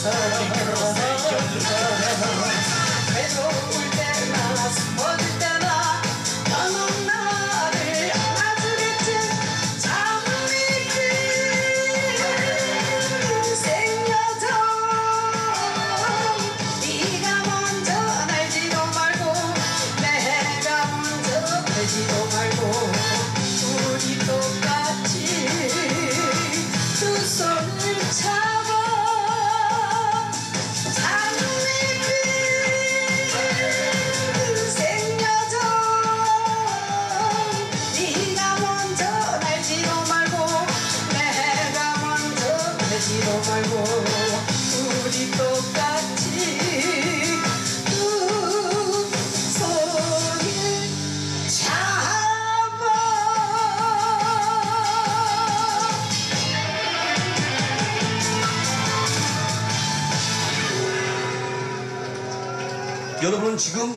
외로울 때나 숨어질 때나 너는 나를 안아주겠지. 장미빛 생여정 네가 먼저 날지도 말고 내가 먼저 되지도 말고 우리 똑같이 두 손을 잡아 장미빛 생여정 네가 먼저 날지도 말고 내가 먼저 되지도 말고 우리 똑같이 두 손을 잡아. 여러분 지금